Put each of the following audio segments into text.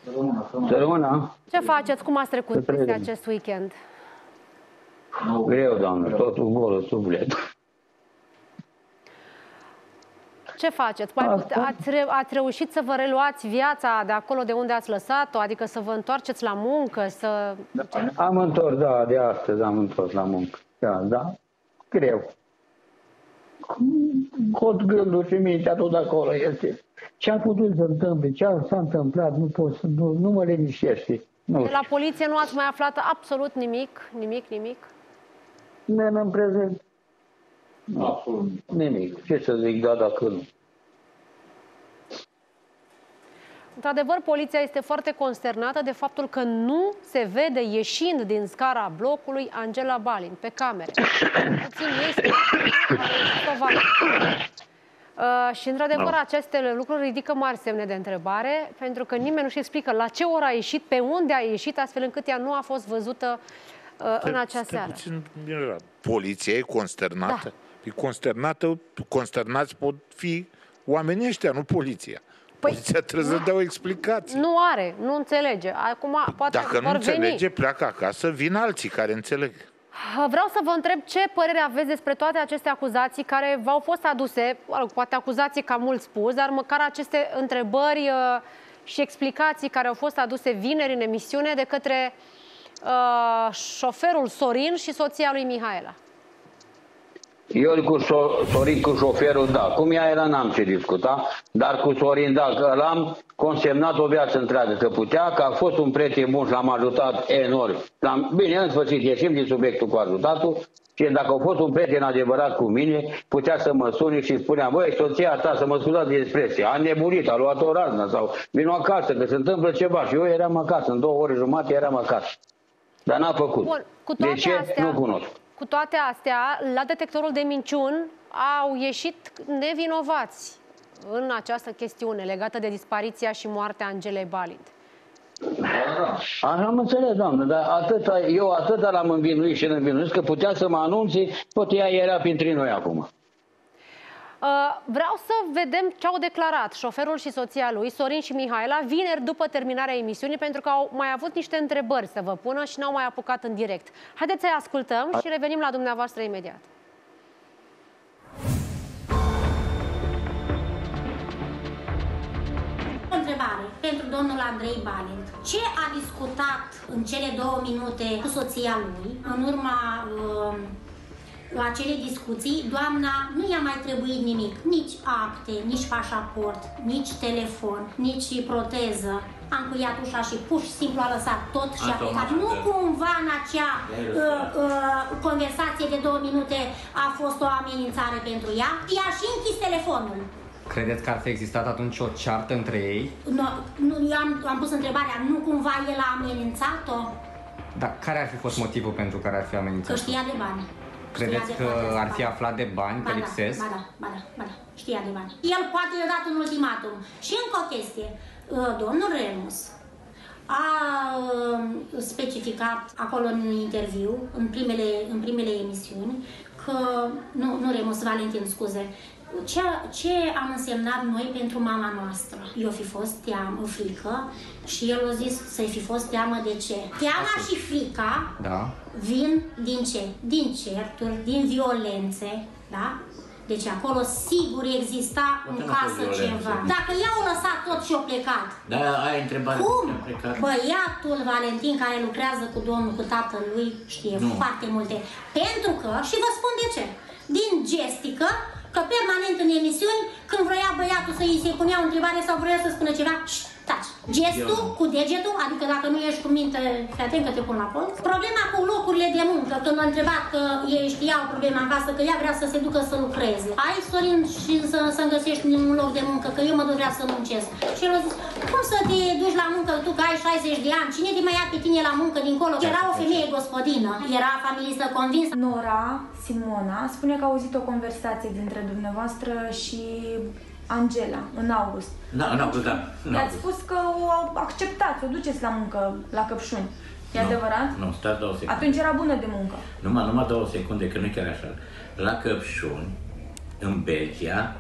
Să rămână. Ce faceți? Cum ați trecut peste acest weekend? Greu, doamnă, totul golă suflet. Ce faceți? Ați reușit să vă reluați viața de acolo de unde ați lăsat-o? Adică să vă întoarceți la muncă? Să... Am întors, da, de astăzi am întors la muncă. Da, greu. Tot gândul și mintea tot acolo este. Ce a putut să întâmple, ce s-a întâmplat, nu mă liniștește. De la poliție nu ați mai aflat absolut nimic? Nimic? În prezent. Absolut nimic. Ce să zic, da, dacă nu. Într-adevăr, poliția este foarte consternată de faptul că nu se vede ieșind din scara blocului Angela Balint pe camere. Puțin este și, într-adevăr, aceste lucruri ridică mari semne de întrebare, pentru că nimeni nu-și explică la ce oră a ieșit, pe unde a ieșit, astfel încât ea nu a fost văzută în acea seară. Poliția e consternată? Da. E consternată, consternați pot fi oamenii ăștia, nu poliția. Poliția trebuie să dea o explicație. Nu are, nu înțelege. Acum, poate dacă nu înțelege, pleacă acasă, vin alții care înțeleg. Vreau să vă întreb ce părere aveți despre toate aceste acuzații care v-au fost aduse, poate acuzații cam mult spus, dar măcar aceste întrebări și explicații care au fost aduse vineri în emisiune de către șoferul Sorin și soția lui Mihaela. Eu cu Sorin, cu șoferul, da. Cu Mihaela n-am ce discuta, dar cu Sorin, da, că l-am consemnat o viață întreagă, că putea, că a fost un prieten bun și l-am ajutat enorm. Bine, în sfârșit, ieșim din subiectul cu ajutatul și dacă a fost un prieten adevărat cu mine, putea să mă suni și spunea, băi, soția ta, să mă scuzați de expresie, a nebunit, a luat o raznă sau vino acasă, că se întâmplă ceva. Și eu eram acasă, în 2 ore jumate eram acasă. Dar n-a făcut. Bun, de ce? Nu cunosc. Cu toate astea, la detectorul de minciuni au ieșit nevinovați în această chestiune legată de dispariția și moartea Angelei Balint. Am înțeles, doamnă, dar eu atâta l-am învinuit și învinuit că putea să mă anunțe, tot ea era printre noi acum. Vreau să vedem ce au declarat șoferul și soția lui, Sorin și Mihaela, vineri după terminarea emisiunii, pentru că au mai avut niște întrebări să vă pună și n-au mai apucat în direct. Haideți să-i ascultăm și revenim la dumneavoastră imediat. O întrebare pentru domnul Andrei Balint. Ce a discutat în cele 2 minute cu soția lui în urma acele discuții? Doamna nu i-a mai trebuit nimic, nici acte, nici pașaport, nici telefon, nici proteză. A încuiat ușa și pur și simplu a lăsat tot și a plecat. Nu cumva în acea conversație de 2 minute a fost o amenințare pentru ea? I-a și închis telefonul. Credeți că ar fi existat atunci o ceartă între ei? Nu, eu am pus întrebarea, nu cumva el a amenințat-o? Dar care ar fi fost motivul pentru care ar fi amenințat-o? Că știa de bani. Credeți că ar fi aflat de bani, că lipsesc? Ba da, știa de bani. El poate i-a dat un ultimatum. Și încă o chestie, domnul Remus a specificat acolo în interviu, în primele emisiuni, că, nu Remus, Valentin, scuze, ce am însemnat noi pentru mama noastră. Eu fi fost frică și el a zis să-i fi fost teamă de ce? Teama și frica vin din ce? Din certuri, din violențe, da? Deci acolo sigur exista în casă ceva. Dacă i-au lăsat tot și au plecat, cum băiatul Valentin care lucrează cu domnul, cu tatălui, știe foarte multe. Pentru că, și vă spun de ce, din gestică, că permanent în emisiuni, când vroia băiatul să îi se punea o întrebare sau vroia să spună ceva, taci. Gestul cu degetul, adică dacă nu ești cu minte, fii atent că te pun la colț. Problema cu locurile de muncă, când a întrebat că ei știau problema în casă, că ea vrea să se ducă să lucreze. Ai, Sorin, și să-mi găsești un loc de muncă, că eu mă duc vrea să muncesc. Și el a zis, cum să te duci la muncă, tu că ai 60 de ani, cine te mai ia pe tine la muncă dincolo? Era o femeie gospodină, era familistă convinsă. Nora Simona spune că a auzit o conversație dintre dumneavoastră și Angela, în august. Da, în august, da. I-ați spus că o acceptați, o duceți la muncă, la Căpșuni. E adevărat? Nu, stați 2 secunde. Atunci era bună de muncă. Numai 2 secunde, că nu chiar așa. La Căpșuni, în Belgia,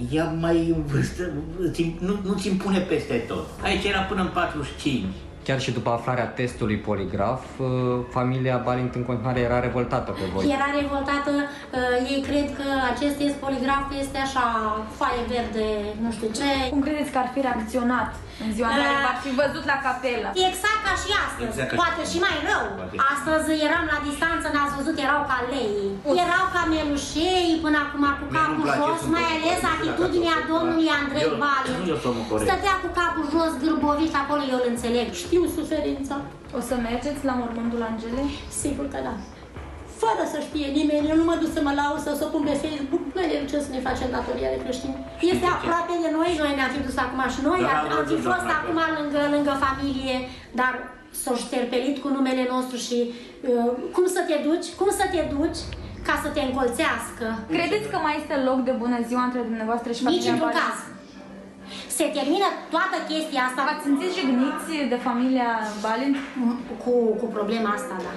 ea mai în vârstă, nu-ți impune peste tot. Aici era până în 45. Chiar și după aflarea testului poligraf, familia Balint în continuare era revoltată pe voi. Era revoltată, ei cred că acest test poligraf este așa, foaie verde, nu știu ce. Cum credeți că ar fi reacționat în ziua în care v-ar fi văzut la capelă? Exact ca și astăzi, poate și mai rău. Astăzi eram la distanță, n-ați văzut, erau ca lei. Erau ca melușei până acum cu capul jos, mai ales atitudinea domnului Andrei Balint. Stătea cu capul jos, gârbovit acolo, eu îl înțeleg. Știu suferința. O să mergeți la mormântul Angelei? Sigur că da. Fără să știe nimeni, eu nu mă duc să mă laud sau să o pun pe Facebook, noi de ce să ne facem datoria de creștini. Este aproape de noi, noi ne-am fi dus acum și noi, am fi fost acum lângă familie, dar s-o șterpelit cu numele nostru și cum să te duci ca să te încolțească. Credeți că mai este loc de bună ziua între dumneavoastră și familia? Nici într-un caz. Se termină toată chestia asta. V-ați simțit jigniți de familia Balint? Cu problema asta, da.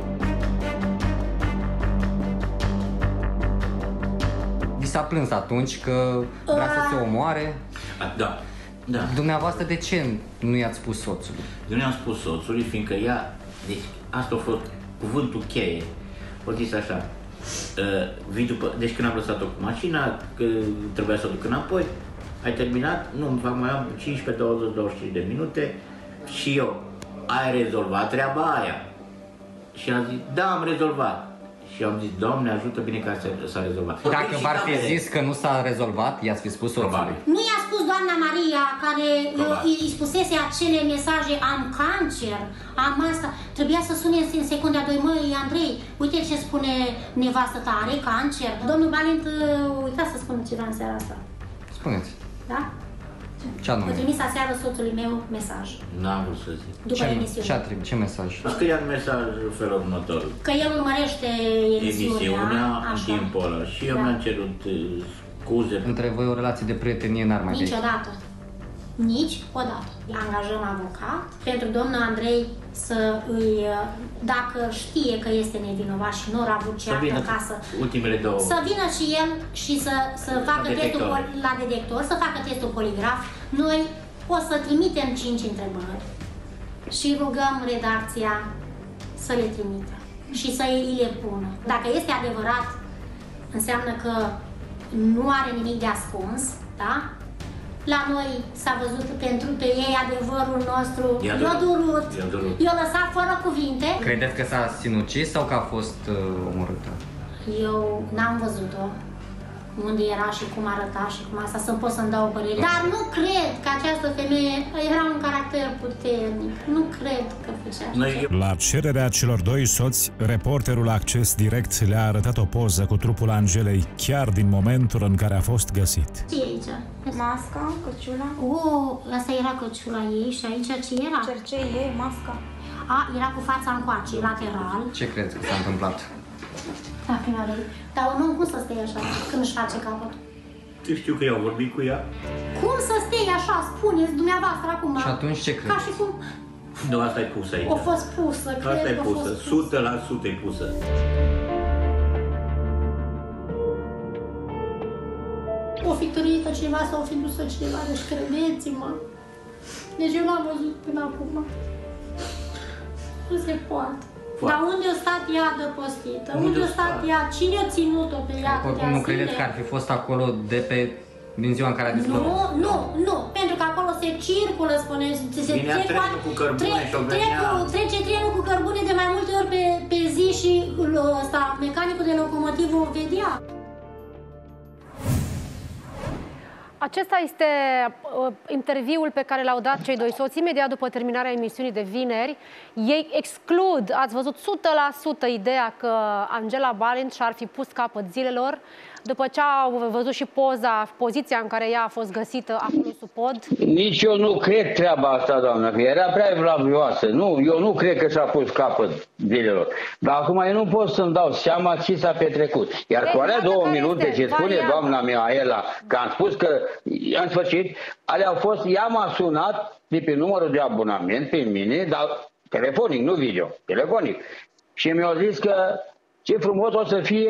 Vi s-a plâns atunci că vrea să se omoare? Da. Dumneavoastră de ce nu i-ați spus soțului? Eu nu i-am spus soțului, fiindcă ea, deci asta a fost cuvântul cheie. O zis așa, vii după, deci când am lăsat-o cu mașina, că trebuia să o duc înapoi, ai terminat? Nu, mai am 15, 20, 25 de minute și eu, ai rezolvat treaba aia? Și am zis, da, am rezolvat. Și am zis, Doamne, ajută, bine că s-a rezolvat. Dacă v-ar fi zis că nu s-a rezolvat, i-ați fi spus soțului. Nu i-a spus doamna Maria, care îi spusese acele mesaje, am cancer, am asta. Trebuia să sune în secunda 2, măi, Andrei, uite ce spune nevastă ta, are cancer. Domnul Balint, uita să spună ceva în seara asta. Spuneți. Da? Ce anume? A trimis aseară soțului meu mesaj. N-am vrut să zic. După emisiune. Ce mesaj? Scria în mesaj în felul următor. Că el urmărește emisiunea în timpul ăla. Și eu mi-am cerut scuze. Între voi o relație de prietenie n-ar mai fi. Niciodată. Niciodată. Angajăm avocat pentru domnul Andrei să îi, dacă știe că este nevinovat și nu a avut ceartă acasă, ultimele două. Să vină și el și să facă testul la detector, să facă testul poligraf. Noi o să trimitem 5 întrebări și rugăm redacția să le trimită și să îi le pună. Dacă este adevărat, înseamnă că nu are nimic de ascuns, da? La noi s-a văzut pe ei adevărul nostru. I-a durut. I-a lăsat fără cuvinte. Credeți că s-a sinucis sau că a fost omorâtă? Eu n-am văzut-o. Unde era și cum arăta și cum asta, să pot să-mi dau o părere. Dar nu cred că această femeie era un caracter puternic. Nu cred că făcea așa. La cererea celor doi soți, reporterul Acces Direct le-a arătat o poză cu trupul Angelei chiar din momentul în care a fost găsit. Ce e aici? Masca, căciula. Asta era căciula ei și aici ce era? Cercei ei, masca. Era cu fața încoace, lateral. Ce credeți că s-a întâmplat? Da, prima oară. Dar un om cum să stea așa când își face capăt? Știu că eu am vorbit cu ea. Cum să stea așa? Spuneți dumneavoastră acum. Și atunci ce credeți? Ca și cum... Nu, asta e pusă aici. A fost pusă, cred asta e că a pusă, fost 100% e pusă. O fi târâită cineva sau o fi dusă cineva, deci credeți-mă. Deci eu n-am văzut până acum. Nu se poate. Dar unde a stat ea adăpostită? Unde a stat ea? Cine a ținut-o pe ea Oricum nu credeți că ar fi fost acolo din ziua în care a dispărut? Nu, pentru că acolo se circulă, spune, trece trenul cu cărbune de mai multe ori pe zi și mecanicul de locomotivă o vedea. Acesta este interviul pe care l-au dat cei doi soți imediat după terminarea emisiunii de vineri. Ei exclud, ați văzut, 100% ideea că Angela Balint și-ar fi pus capăt zilelor după ce au văzut și poziția în care ea a fost găsită acolo sub pod. Nici eu nu cred treaba asta, doamnă, că era prea evlavioasă. Nu, eu nu cred că și-a pus capăt zilelor. Dar acum eu nu pot să-mi dau seama ce s-a petrecut. Iar cu alea 2 minute ce spune doamna Mihaela, că am spus că, în sfârșit, alea au fost, ea m-a sunat de pe numărul de abonament pe mine, dar telefonic, nu video, telefonic. Și mi-a zis că ce frumos o să fie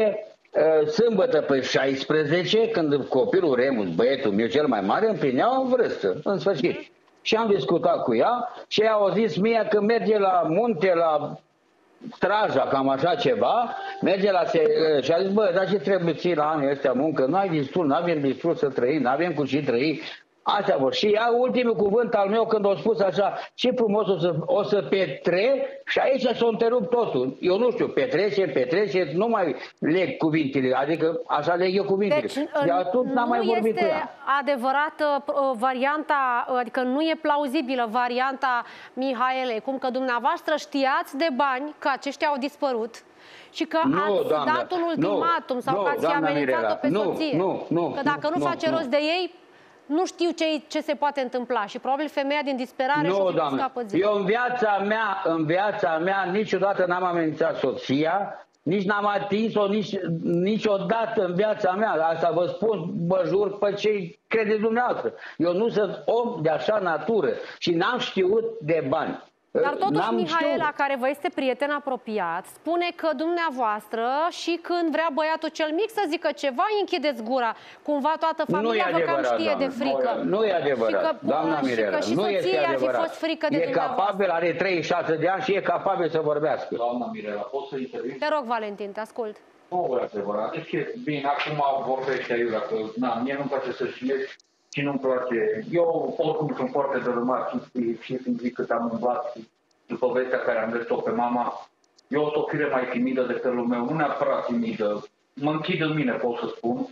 Sâmbătă pe 16, când copilul Remus, băietul meu cel mai mare, împlinea o vârstă, în sfârșit. Și am discutat cu ea și ea a zis mie că merge la munte, la Straja, cam așa ceva, merge și a zis, bă, dar ce trebuie ții la anii ăștia muncă? Nu ai destul, nu avem destul să trăim, nu avem cu ce trăi. Astea vor. Și ea, ultimul cuvânt al meu, când a spus așa, ce frumos o să petrec, și aici s-a întrerupt totul. Eu nu știu, petrece, nu mai leg cuvintele, adică așa leg eu cuvintele. Deci, de atunci n-am mai vorbit cu ea. Nu este adevărată varianta, adică nu e plauzibilă varianta Mihaelei, cum că dumneavoastră știați de bani că aceștia au dispărut și că ați dat un ultimatum sau că ați amenințat-o pe soție. Că dacă nu face rost de ei, nu știu ce se poate întâmpla și probabil femeia din disperare și-o fi scapă zi. Eu în viața mea niciodată n-am amenințat soția, nici n-am atins-o niciodată în viața mea. Asta vă spun, vă jur pe ce credeți dumneavoastră. Eu nu sunt om de așa natură și n-am știut de bani. Dar totuși Mihaela, care vă este prieten apropiat, spune că dumneavoastră și când vrea băiatul cel mic să zică ceva, îi închideți gura. Cumva toată familia vă cam știe de frică. Nu e adevărat, doamna Mirela. Nu este adevărat. Ar fi fost frică de dumneavoastră. E capabil, are 36 de ani și e capabil să vorbească. Doamna Mirela, pot să intervin? Te rog, Valentin, te ascult. Nu e adevărat. Deci, bine, acum vorbește Iulia, că mie nu-mi place să știți și nu-mi place. Eu oricum sunt foarte dărâmat și să-mi zic cât am umblat după vestea care am găsit-o pe mama. Eu sunt o fire mai timidă decât lumea, nu neapărat timidă. Mă închid în mine, pot să spun.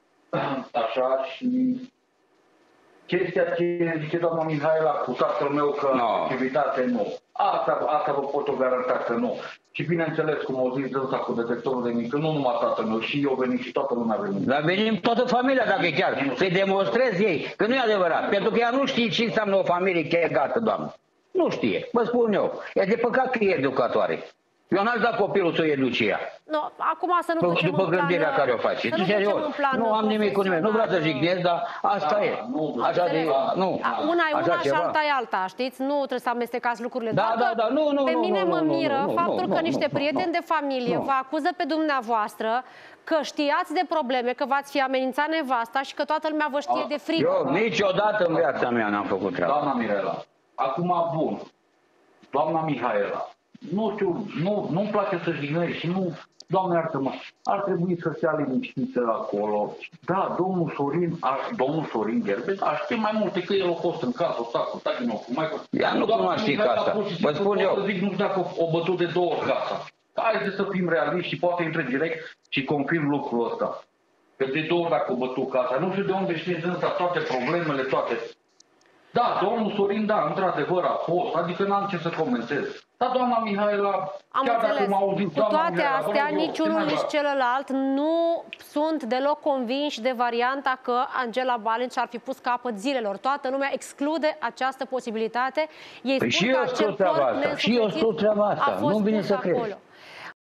Așa, și chestia ce zice doamna Mihaela cu tatăl meu că activitate nu. Asta vă pot o garanta că nu. Și bineînțeles, cum au zis dânsa cu detectorul de mică, nu numai tatăl meu, și eu venim și toată lumea venim. Dar venim toată familia, dacă e chiar. Să-i demonstrez ei, că nu e adevărat. Pentru că ea nu știe ce înseamnă o familie chegată, doamnă. Nu știe, vă spun eu. E de păcat că e educatoare. Eu n-aș da copilul să o educe ea. No, acum să nu ducem după gândirea care o face. Nu am nimic cu nimeni. Nu vreau să jignesc, dar asta e. Așa de... Una e una și alta e alta, știți? Nu trebuie să amestecați lucrurile. Da. Pe mine mă miră faptul că niște prieteni de familie vă acuză pe dumneavoastră că știați de probleme, că v-ați fi amenințat nevasta și că toată lumea vă știe de frică. Eu niciodată în viața mea n-am făcut treaba. Doamna Mirela, acum bun. Doamna Mihaela, nu știu, nu-mi place să jignesc și nu, Doamne iartă-mă, ar trebui să stea liniștiță acolo. Da, domnul Sorin Gherbes, aș ști mai multe că el a fost în casă, cu ea nu cunoaște casa, vă spun eu. Să zic, nu știu dacă o bătut de 2 ori casa. Haideți să fim realiști și poate intre direct și confirm lucrul ăsta. Că de 2 ori dacă o bătut casa, nu știu de unde știți însă toate problemele, toate. Da, domnul Sorin, da, într-adevăr a fost, adică n-am ce să comentez. Dar doamna Mihaela, chiar dacă m-a auzit, cu toate astea, niciunul nici celălalt nu sunt deloc convinși de varianta că Angela Balint și-ar fi pus capăt zilelor. Toată lumea exclude această posibilitate. Ei spun că acel corp și eu spun treaba asta, nu vine să crezi.